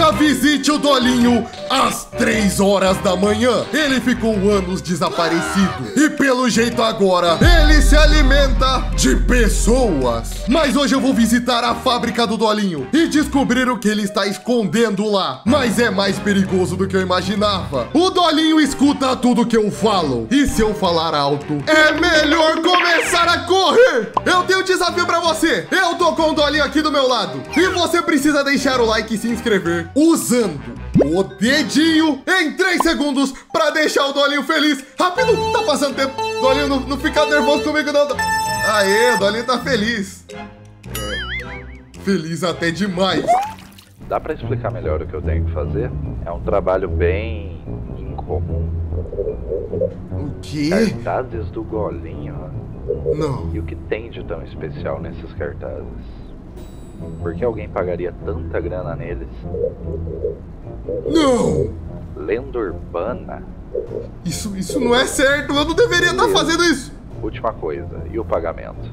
Nunca visite o Dolinho às 3 horas da manhã. Ele ficou anos desaparecido e pelo jeito agora ele se alimenta de pessoas. Mas hoje eu vou visitar a fábrica do Dolinho e descobrir o que ele está escondendo lá. Mas é mais perigoso do que eu imaginava. O Dolinho escuta tudo que eu falo e se eu falar alto, é melhor começar a correr. Eu tenho um desafio pra você. Eu tô com o Dolinho aqui do meu lado e você precisa deixar o like e se inscrever usando o dedinho em 3 segundos pra deixar o Dolinho feliz. Rápido, tá passando tempo. Dolinho, não fica nervoso comigo não. Aê, o Dolinho tá feliz. Feliz até demais. Dá pra explicar melhor o que eu tenho que fazer? É um trabalho bem incomum. O quê? Cartazes do Golinho. Não. E o que tem de tão especial nesses cartazes? Por que alguém pagaria tanta grana neles? Não! Lenda urbana? Isso não é certo, eu não deveria estar fazendo isso. Última coisa, e o pagamento?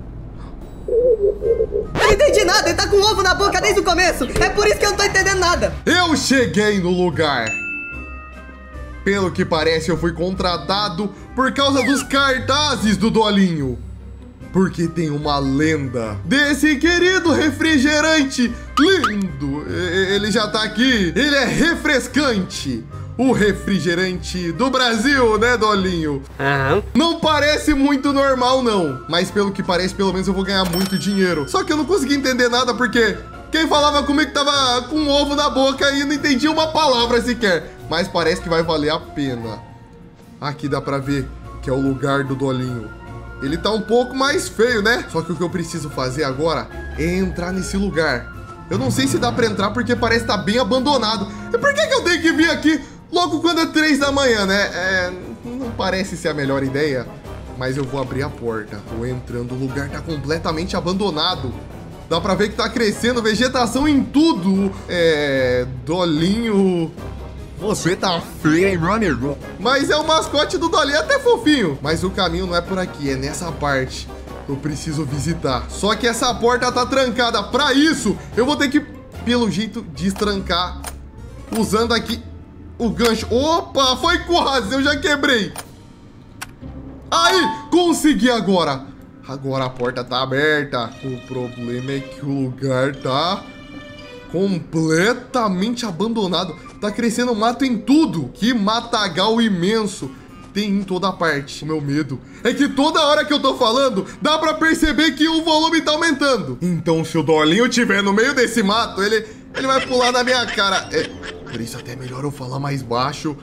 Eu não entendi nada, ele tá com um ovo na boca desde o começo. É por isso que eu não tô entendendo nada. Eu cheguei no lugar. Pelo que parece, eu fui contratado por causa dos cartazes do Dolinho. Porque tem uma lenda desse querido refrigerante lindo. Ele já tá aqui. Ele é refrescante. O refrigerante do Brasil, né, Dolinho? Não parece muito normal, não. Mas pelo que parece, pelo menos eu vou ganhar muito dinheiro. Só que eu não consegui entender nada porque quem falava comigo tava com um ovo na boca e não entendia uma palavra sequer. Mas parece que vai valer a pena. Aqui dá pra ver que é o lugar do Dolinho. Ele tá um pouco mais feio, né? Só que o que eu preciso fazer agora é entrar nesse lugar. Eu não sei se dá pra entrar porque parece estar bem abandonado. E por que eu tenho que vir aqui logo quando é 3 da manhã, né? Não parece ser a melhor ideia. Mas eu vou abrir a porta. Tô entrando, o lugar tá completamente abandonado. Dá pra ver que tá crescendo vegetação em tudo. Dolinho... Você tá feio, hein, Runner? Mas é o mascote do Dolinho, é até fofinho. Mas o caminho não é por aqui, é nessa parte. Eu preciso visitar. Só que essa porta tá trancada. Pra isso, eu vou ter que, pelo jeito, destrancar. Usando aqui o gancho. Opa, foi quase, eu já quebrei. Aí, consegui agora. Agora a porta tá aberta. O problema é que o lugar tá completamente abandonado. Tá crescendo mato em tudo. Que matagal imenso tem em toda parte. O meu medo é que toda hora que eu tô falando, dá pra perceber que o volume tá aumentando. Então se o Dolinho estiver no meio desse mato, ele vai pular na minha cara. Por isso até é melhor eu falar mais baixo.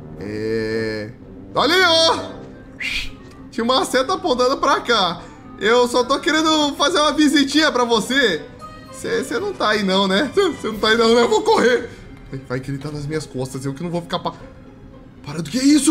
Dolinho! Tinha uma seta apontando pra cá. Eu só tô querendo fazer uma visitinha pra você. Você não tá aí não, né? Você não tá aí não, né? Eu vou correr. Vai que ele tá nas minhas costas. Eu que não vou ficar parado. Que é isso?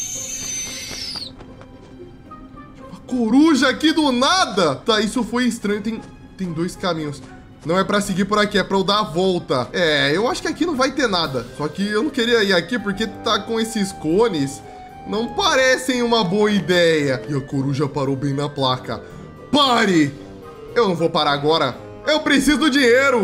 Uma coruja aqui do nada. Tá, isso foi estranho. Tem 2 caminhos. Não é pra seguir por aqui, é pra eu dar a volta. Eu acho que aqui não vai ter nada. Só que eu não queria ir aqui porque tá com esses cones. Não parecem uma boa ideia. E a coruja parou bem na placa. Pare! Eu não vou parar agora. Eu preciso do dinheiro.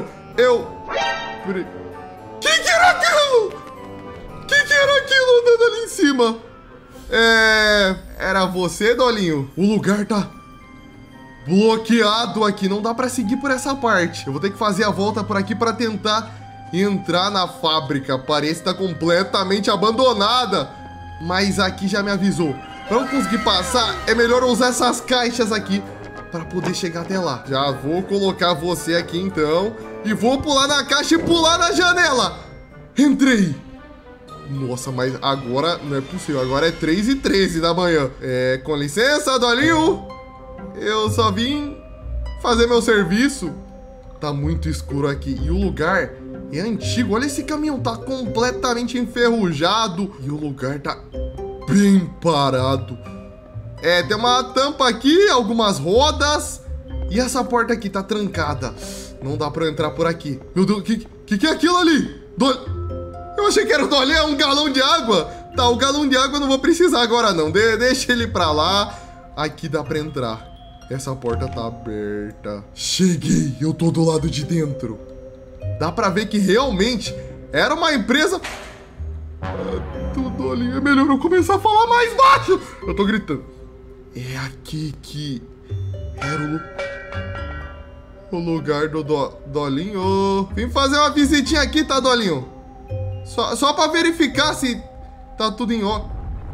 Que era aquilo? Que era aquilo andando ali em cima? Era você, Dolinho? O lugar tá bloqueado aqui. Não dá pra seguir por essa parte. Eu vou ter que fazer a volta por aqui pra tentar entrar na fábrica. Parece que tá completamente abandonada. Mas aqui já me avisou. Pra eu conseguir passar, é melhor eu usar essas caixas aqui pra poder chegar até lá. Já vou colocar você aqui então. E vou pular na caixa e pular na janela. Entrei. Nossa, mas agora não é possível. Agora é 3h13 da manhã. Com licença, Dolinho. Eu só vim fazer meu serviço. Tá muito escuro aqui. E o lugar é antigo. Olha esse caminhão, tá completamente enferrujado. E o lugar tá bem parado. Tem uma tampa aqui, algumas rodas. E essa porta aqui tá trancada. Não dá pra entrar por aqui. Meu Deus, que é aquilo ali? Eu achei que era o Dolinho, um galão de água. Tá, o galão de água eu não vou precisar agora não. Deixa ele pra lá. Aqui dá pra entrar. Essa porta tá aberta. Cheguei, eu tô do lado de dentro. Dá pra ver que realmente Era uma empresa... Dolinho, é melhor eu começar a falar mais baixo. Eu tô gritando. É aqui que era o lugar do Dolinho. Vim fazer uma visitinha aqui, tá, Dolinho? Só pra verificar se tá tudo em ordem.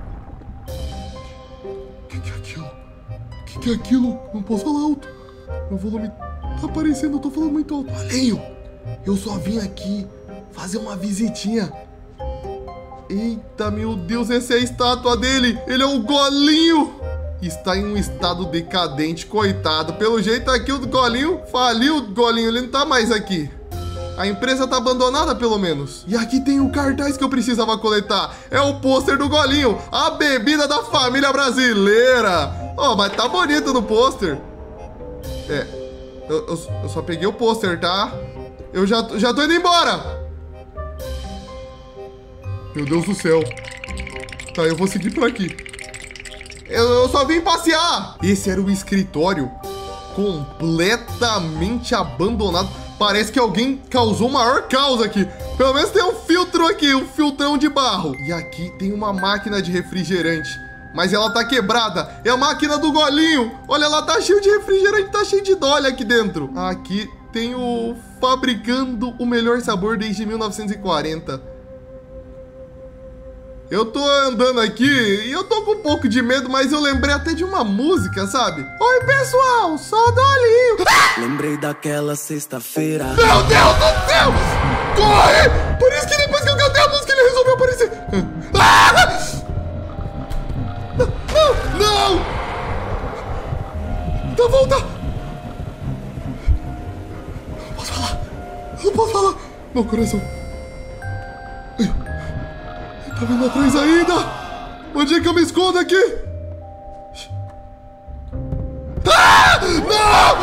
O que é aquilo? O que é aquilo? Não posso falar alto. Meu volume tá aparecendo, eu tô falando muito alto. Dolinho, eu só vim aqui fazer uma visitinha. Eita, meu Deus, essa é a estátua dele. Ele é o Golinho. Está em um estado decadente, coitado. Pelo jeito aqui o Golinho faliu. O Golinho, ele não tá mais aqui. A empresa tá abandonada, pelo menos. E aqui tem o cartaz que eu precisava coletar. É o pôster do Golinho. A bebida da família brasileira. Ó, mas tá bonito no pôster. Eu só peguei o pôster, tá? Eu já tô indo embora. Meu Deus do céu. Tá, eu vou seguir por aqui. Eu só vim passear. Esse era o escritório completamente abandonado. Parece que alguém causou o maior caos aqui. Pelo menos tem um filtro aqui, um filtrão de barro. E aqui tem uma máquina de refrigerante. Mas ela tá quebrada. É a máquina do Golinho. Olha, ela tá cheia de refrigerante, tá cheia de Dolly aqui dentro. Aqui tem o fabricando o melhor sabor desde 1940. Eu tô andando aqui e eu tô com um pouco de medo, mas eu lembrei até de uma música, sabe? Oi, pessoal, sou o Dolinho. Lembrei daquela sexta-feira. Meu Deus do céu! Corre! Por isso que depois que eu cantei a música, ele resolveu aparecer. Não! Então volta! Não posso falar! Meu coração... Tá vindo atrás ainda! Onde é que eu me escondo aqui? Não!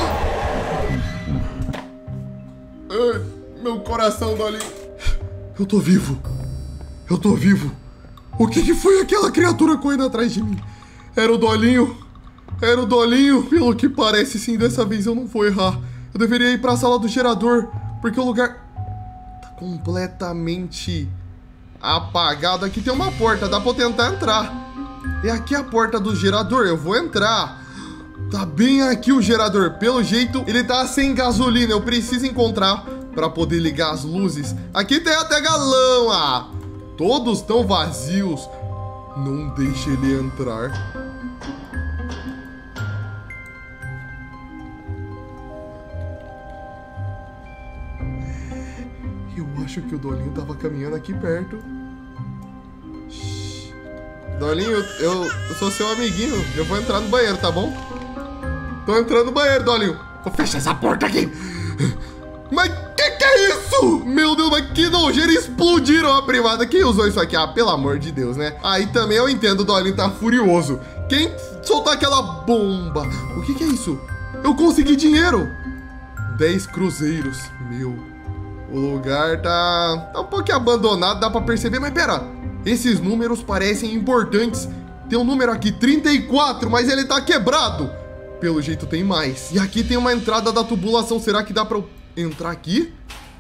Ai, meu coração, Dolinho. Eu tô vivo. Eu tô vivo. O que foi aquela criatura correndo atrás de mim? Era o Dolinho. Era o Dolinho. Pelo que parece, sim, dessa vez eu não vou errar. Eu deveria ir pra sala do gerador, porque o lugar tá completamente... apagado. Aqui tem uma porta, dá pra eu tentar entrar. É aqui a porta do gerador, eu vou entrar. Tá bem aqui o gerador. Pelo jeito, ele tá sem gasolina. Eu preciso encontrar pra poder ligar as luzes. Aqui tem até galão, todos estão vazios. Não deixe ele entrar. Eu acho que o Dolinho tava caminhando aqui perto. Shhh. Dolinho, eu sou seu amiguinho. Eu vou entrar no banheiro, tá bom? Tô entrando no banheiro, Dolinho. Vou fechar essa porta aqui. Mas que é isso? Meu Deus, mas que nojeira. Explodiram a privada. Quem usou isso aqui? Pelo amor de Deus, né? Aí também eu entendo, o Dolinho tá furioso. Quem soltou aquela bomba? O que é isso? Eu consegui dinheiro. 10 cruzeiros. Meu... o lugar tá um pouquinho abandonado, dá pra perceber. Mas pera, esses números parecem importantes. Tem um número aqui, 34, mas ele tá quebrado. Pelo jeito tem mais. E aqui tem uma entrada da tubulação. Será que dá pra eu entrar aqui?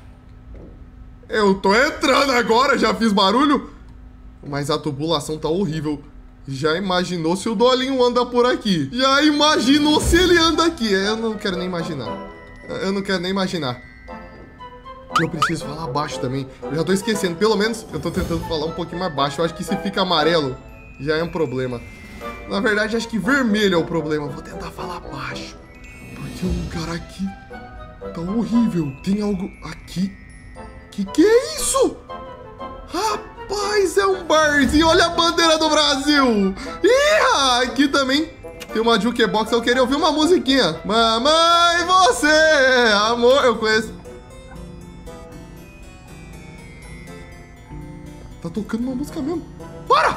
Eu tô entrando agora, já fiz barulho. Mas a tubulação tá horrível. Já imaginou se o Dolinho anda por aqui? Já imaginou se ele anda aqui? Eu não quero nem imaginar. Eu não quero nem imaginar. Eu preciso falar baixo também. Eu já tô esquecendo. Pelo menos eu tô tentando falar um pouquinho mais baixo. Eu acho que se fica amarelo, já é um problema. Na verdade, acho que vermelho é o problema. Vou tentar falar baixo, porque o lugar aqui tá horrível. Tem algo aqui. Que é isso? Rapaz, é um barzinho. Olha a bandeira do Brasil. Ih, aqui também tem uma jukebox. Eu queria ouvir uma musiquinha. Mamãe, você, amor. Eu conheço. Tá tocando uma música mesmo. Para!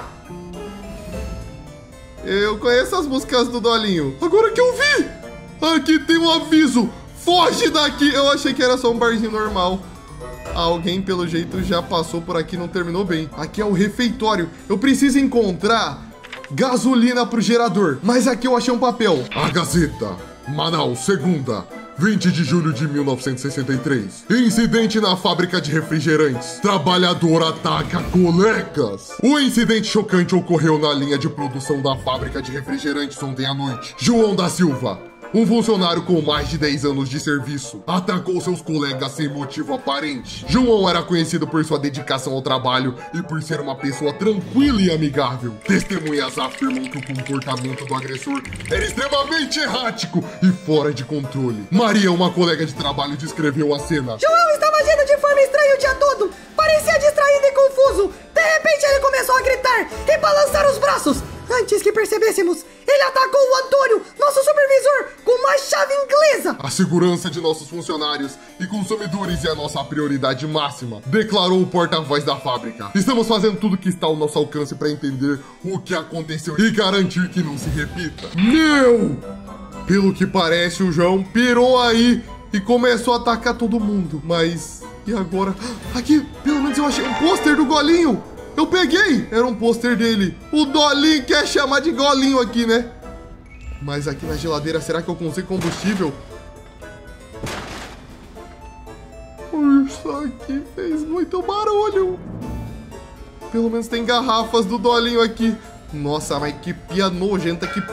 Eu conheço as músicas do Dolinho. Agora que eu vi! Aqui tem um aviso. Foge daqui! Eu achei que era só um barzinho normal. Alguém, pelo jeito, já passou por aqui e não terminou bem. Aqui é o refeitório. Eu preciso encontrar gasolina pro gerador. Mas aqui eu achei um papel. A Gazeta, Manaus, segunda. 20 de julho de 1963. Incidente na fábrica de refrigerantes. Trabalhador ataca colegas. O incidente chocante ocorreu na linha de produção da fábrica de refrigerantes ontem à noite. João da Silva, um funcionário com mais de 10 anos de serviço, atacou seus colegas sem motivo aparente. João era conhecido por sua dedicação ao trabalho e por ser uma pessoa tranquila e amigável. Testemunhas afirmam que o comportamento do agressor era extremamente errático e fora de controle. Maria, uma colega de trabalho, descreveu a cena. João estava agindo de forma estranha o dia todo. Parecia distraído e confuso. De repente ele começou a gritar e balançar os braços. Antes que percebêssemos, ele atacou o Antônio, nosso supervisor, com uma chave inglesa. A segurança de nossos funcionários e consumidores é a nossa prioridade máxima, declarou o porta-voz da fábrica. Estamos fazendo tudo que está ao nosso alcance para entender o que aconteceu e garantir que não se repita. Meu! Pelo que parece, o João pirou aí e começou a atacar todo mundo. Mas, e agora? Aqui, pelo menos eu achei um pôster do Golinho. Eu peguei! Era um pôster dele. O Dolinho quer chamar de Golinho aqui, né? Mas aqui na geladeira, será que eu consigo combustível? Isso aqui fez muito barulho. Pelo menos tem garrafas do Dolinho aqui. Nossa, mas que pia nojenta que...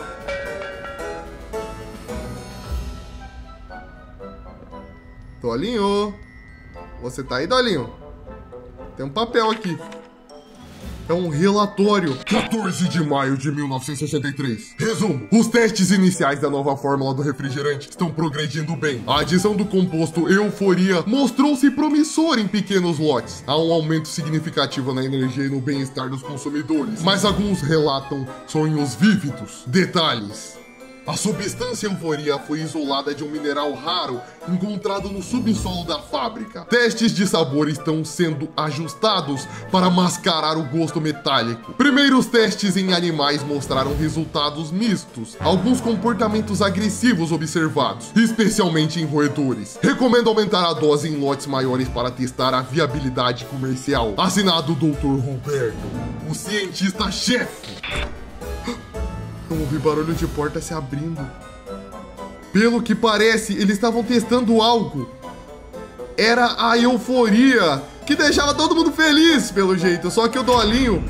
Dolinho! Você tá aí, Dolinho? Tem um papel aqui. É um relatório. 14 de maio de 1963. Resumo. Os testes iniciais da nova fórmula do refrigerante estão progredindo bem. A adição do composto Euforia mostrou-se promissor em pequenos lotes. Há um aumento significativo na energia e no bem-estar dos consumidores. Mas alguns relatam sonhos vívidos. Detalhes. A substância Euforia foi isolada de um mineral raro encontrado no subsolo da fábrica. Testes de sabor estão sendo ajustados para mascarar o gosto metálico. Primeiros testes em animais mostraram resultados mistos. Alguns comportamentos agressivos observados, especialmente em roedores. Recomendo aumentar a dose em lotes maiores para testar a viabilidade comercial. Assinado Dr. Roberto, o cientista-chefe. Eu ouvi barulho de porta se abrindo. Pelo que parece, eles estavam testando algo. Era a euforia, que deixava todo mundo feliz, pelo jeito. Só que o Dolinho...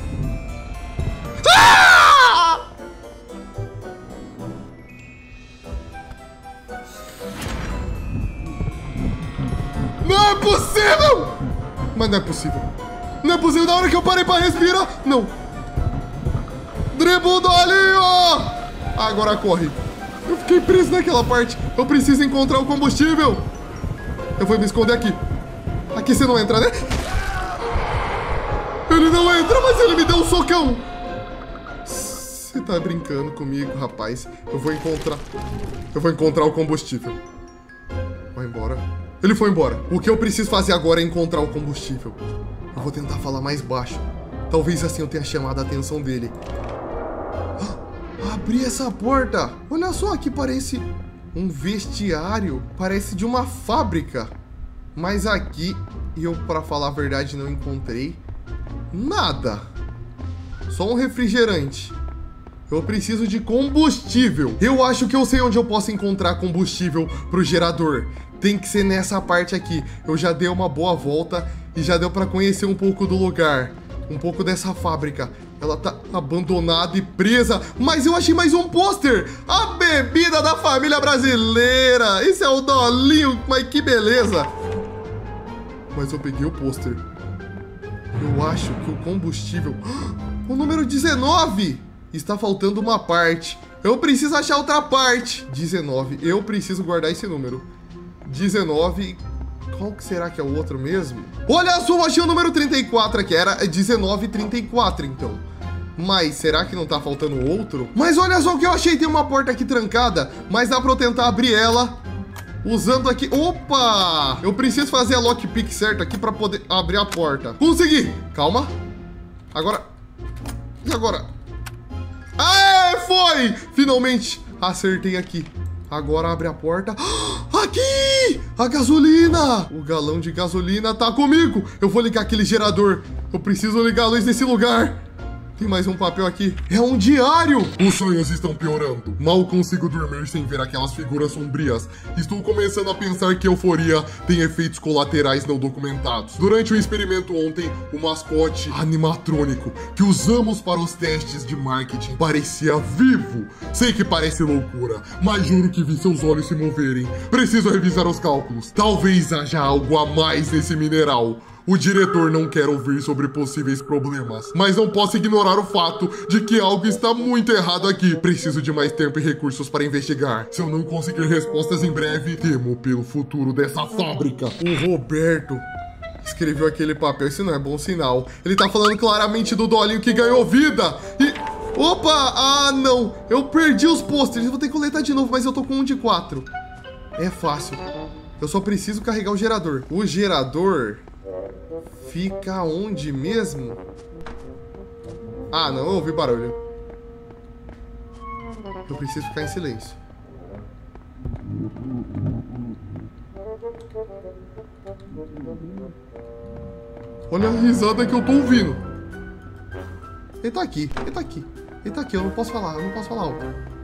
Ah! Não é possível! Mas não é possível. Não é possível, na hora que eu parei pra respirar... Não. Dribble Dolinho! Agora corre. Eu fiquei preso naquela parte. Eu preciso encontrar o combustível. Eu vou me esconder aqui. Aqui você não entra, né? Ele não entra, mas ele me deu um socão. Você tá brincando comigo, rapaz. Eu vou encontrar o combustível. Vai embora. Ele foi embora. O que eu preciso fazer agora é encontrar o combustível. Eu vou tentar falar mais baixo. Talvez assim eu tenha chamado a atenção dele. Abri essa porta. Olha só, aqui parece um vestiário. Parece de uma fábrica. Mas aqui, eu, para falar a verdade, não encontrei nada. Só um refrigerante. Eu preciso de combustível. Eu acho que eu sei onde eu posso encontrar combustível pro gerador. Tem que ser nessa parte aqui. Eu já dei uma boa volta e já deu para conhecer um pouco do lugar. Um pouco dessa fábrica. Ela tá abandonada e presa. Mas eu achei mais um pôster. A bebida da família brasileira. Esse é o Dolinho. Mas que beleza. Mas eu peguei o pôster. Eu acho que o combustível... O número 19. Está faltando uma parte. Eu preciso achar outra parte. 19. Eu preciso guardar esse número. 19... Qual que será que é o outro mesmo? Olha só, eu achei o número 34 aqui. Era 1934, então. Mas será que não tá faltando outro? Mas olha só o que eu achei. Tem uma porta aqui trancada. Mas dá pra eu tentar abrir ela usando aqui... Opa! Eu preciso fazer a lockpick certa aqui pra poder abrir a porta. Consegui! Calma. Agora... E agora? Aê, foi! Finalmente acertei aqui. Agora abre a porta. Aqui! A gasolina! O galão de gasolina tá comigo. Eu vou ligar aquele gerador. Eu preciso ligar a luz desse lugar. Tem mais um papel aqui. É um diário! Os sonhos estão piorando. Mal consigo dormir sem ver aquelas figuras sombrias. Estou começando a pensar que euforia tem efeitos colaterais não documentados. Durante o experimento ontem, o mascote animatrônico que usamos para os testes de marketing parecia vivo. Sei que parece loucura, mas juro que vi seus olhos se moverem. Preciso revisar os cálculos. Talvez haja algo a mais nesse mineral. O diretor não quer ouvir sobre possíveis problemas, mas não posso ignorar o fato de que algo está muito errado aqui. Preciso de mais tempo e recursos para investigar. Se eu não conseguir respostas em breve, temo pelo futuro dessa fábrica. O Roberto escreveu aquele papel, isso não é bom sinal. Ele tá falando claramente do Dolinho que ganhou vida e... Opa! Ah, não! Eu perdi os pôsteres, eu vou ter que coletar de novo, mas eu tô com 1 de 4. É fácil. Eu só preciso carregar o gerador. O gerador... fica onde mesmo? Ah, não, eu ouvi barulho. Eu preciso ficar em silêncio. Olha a risada que eu tô ouvindo. Ele tá aqui, ele tá aqui. Ele tá aqui, eu não posso falar, alto.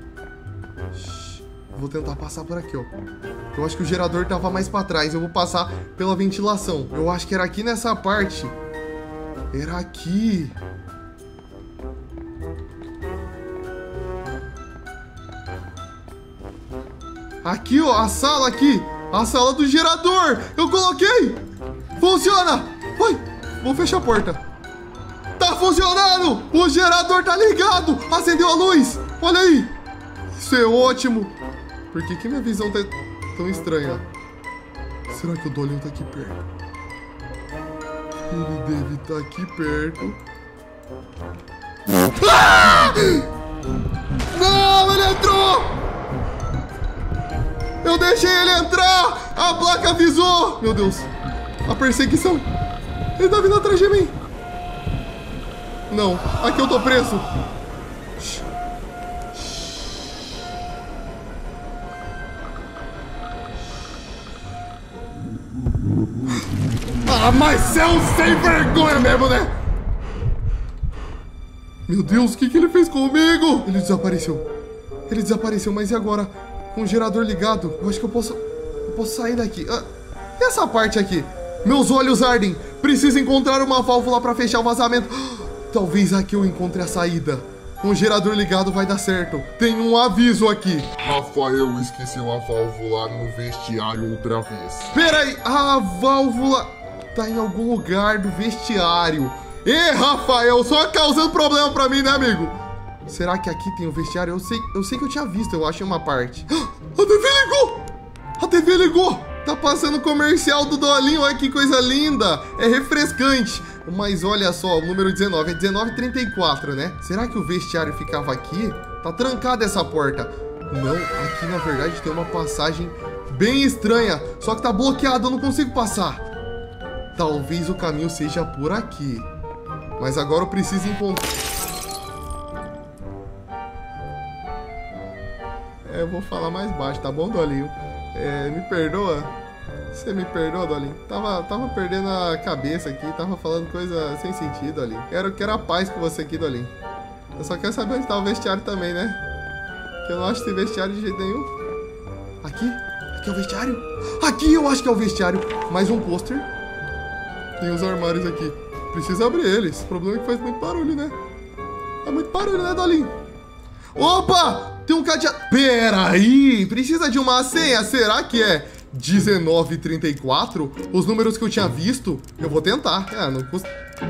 Vou tentar passar por aqui, ó. Eu acho que o gerador tava mais pra trás. Eu vou passar pela ventilação. Eu acho que era aqui nessa parte. Era aqui. Aqui, ó. A sala aqui. A sala do gerador. Eu coloquei. Funciona. Vai. Vou fechar a porta. Tá funcionando. O gerador tá ligado. Acendeu a luz. Olha aí. Isso é ótimo. Por que minha visão tá tão estranha? Será que o Dolinho tá aqui perto? Ele deve estar aqui perto. Ah! Não, ele entrou! Eu deixei ele entrar! A placa avisou! Meu Deus! A perseguição! Ele tá vindo atrás de mim! Não, aqui eu tô preso! Ah, mas você é um sem vergonha mesmo, né? Meu Deus, o que ele fez comigo? Ele desapareceu. Ele desapareceu, mas e agora? Com o gerador ligado, eu acho que eu posso sair daqui. Ah, e essa parte aqui? Meus olhos ardem. Preciso encontrar uma válvula para fechar o vazamento. Talvez aqui eu encontre a saída. Com o gerador ligado vai dar certo. Tem um aviso aqui. Rafael esqueceu a válvula no vestiário outra vez. Peraí, a válvula tá em algum lugar do vestiário. Ê, Rafael, só causando problema pra mim, né, amigo? Será que aqui tem um vestiário? Eu sei que eu tinha visto, eu acho, em uma parte. A TV ligou! A TV ligou! Tá passando o comercial do Dolinho, olha que coisa linda! É refrescante. Mas olha só, o número 19 é 1934, né? Será que o vestiário ficava aqui? Tá trancada essa porta. Não, aqui na verdade tem uma passagem bem estranha. Só que tá bloqueado, eu não consigo passar. Talvez o caminho seja por aqui. Mas agora eu preciso encontrar... eu vou falar mais baixo, tá bom, Dolinho? Me perdoa? Você me perdoa, Dolinho? Tava perdendo a cabeça aqui, tava falando coisa sem sentido, Dolinho. Quero a paz com você aqui, Dolinho. Eu só quero saber onde tá o vestiário também, né? Que eu não acho esse vestiário de jeito nenhum. Aqui? Aqui é o vestiário? Aqui eu acho que é o vestiário. Mais um pôster. Tem os armários aqui. Precisa abrir eles. O problema é que faz muito barulho, né? É muito barulho, né, Dolinho? Opa! Tem um cadeado. Peraí! Precisa de uma senha? Será que é 1934? Os números que eu tinha visto? Eu vou tentar. Não custa...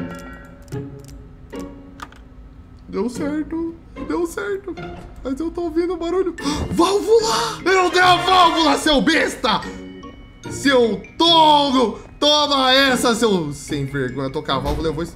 Deu certo. Deu certo. Mas eu tô ouvindo o barulho. Válvula! Eu não tenho a válvula, seu besta! Seu tolo! Toma essa, seu... sem vergonha. Tocar a válvula, eu vou...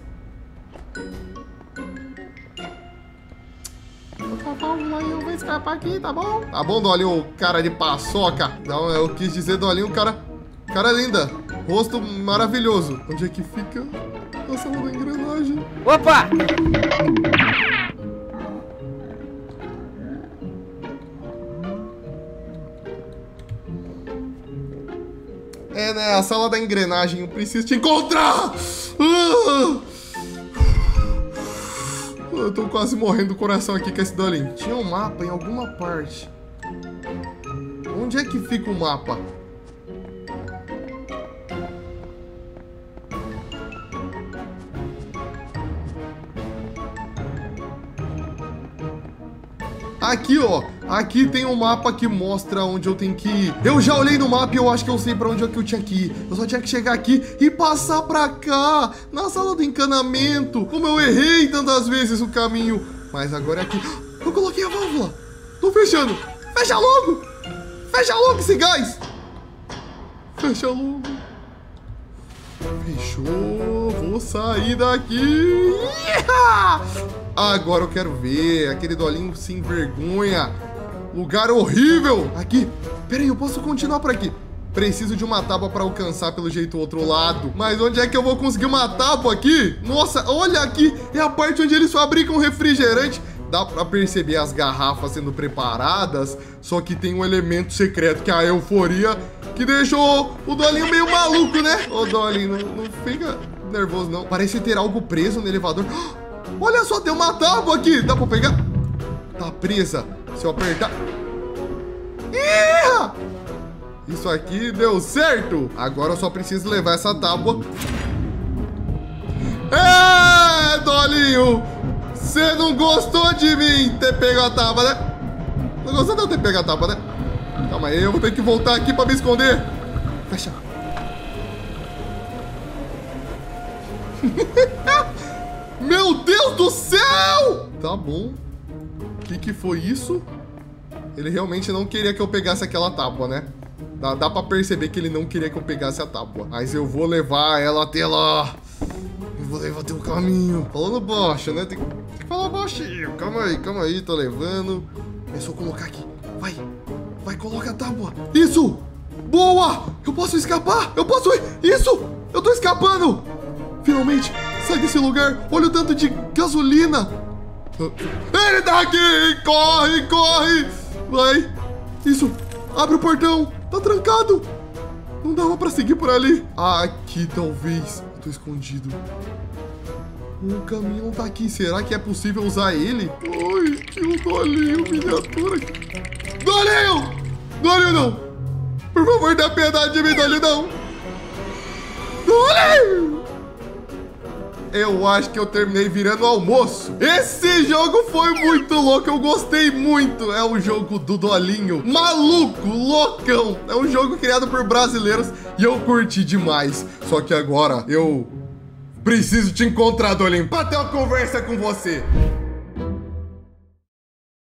Eu vou escapar aqui, tá bom? Tá bom, Dolinho, cara de paçoca. Não, eu quis dizer, Dolinho, cara linda. Rosto maravilhoso. Onde é que fica a sala da engrenagem? Opa! Né, a sala da engrenagem. Eu preciso te encontrar! Eu tô quase morrendo do coração aqui com esse Dolinho. Tinha um mapa em alguma parte. Onde é que fica o mapa? Aqui, ó. Aqui tem um mapa que mostra onde eu tenho que ir. Eu já olhei no mapa e eu acho que eu sei pra onde é que eu tinha que ir. Eu só tinha que chegar aqui e passar pra cá, na sala do encanamento. Como eu errei tantas vezes o caminho. Mas agora é aqui. Eu coloquei a válvula. Tô fechando. Fecha logo. Fecha logo esse gás. Fecha logo. Fechou. Vou sair daqui. Agora eu quero ver aquele Dolinho sem vergonha. Lugar horrível. Aqui. Pera aí, eu posso continuar por aqui. Preciso de uma tábua para alcançar pelo jeito o outro lado. Mas onde é que eu vou conseguir uma tábua aqui? Nossa, olha aqui. É a parte onde eles fabricam refrigerante. Dá pra perceber as garrafas sendo preparadas. Só que tem um elemento secreto, que é a euforia, que deixou o Dolinho meio maluco, né? Ô, Dolinho, não fica nervoso, não. Parece ter algo preso no elevador. Olha só, tem uma tábua aqui. Dá pra pegar? Tá presa. Se eu apertar... Ih! Isso aqui deu certo. Agora eu só preciso levar essa tábua. É, Dolinho! Você não gostou de mim ter pego a tábua, né? Não gostou de eu ter pego a tábua, né? Calma aí, eu vou ter que voltar aqui pra me esconder. Fecha. Meu Deus do céu! Tá bom. O que foi isso? Ele realmente não queria que eu pegasse aquela tábua, né? Dá pra perceber que ele não queria que eu pegasse a tábua. Mas eu vou levar ela até lá. Eu vou levar até o caminho. Falando baixo, né? Tem que falar baixinho. Calma aí, tô levando. É só colocar aqui. Vai, coloca a tábua. Isso! Boa! Eu posso escapar! Eu posso ir! Isso! Eu tô escapando! Finalmente! Sai desse lugar! Olha o tanto de gasolina! Ele tá aqui! Corre! Vai! Isso! Abre o portão! Tá trancado! Não dava pra seguir por ali. Aqui, talvez. Eu tô escondido. O caminhão tá aqui. Será que é possível usar ele? Ai, tinha um Dolinho miniatura aqui. Dolinho! Dolinho, não! Por favor, dá piedade de mim, Dolinho, não! Dolinho! Eu acho que eu terminei virando almoço. Esse jogo foi muito louco, eu gostei muito. É o jogo do Dolinho. Maluco, loucão. É um jogo criado por brasileiros e eu curti demais. Só que agora eu preciso te encontrar, Dolinho, pra ter uma conversa com você.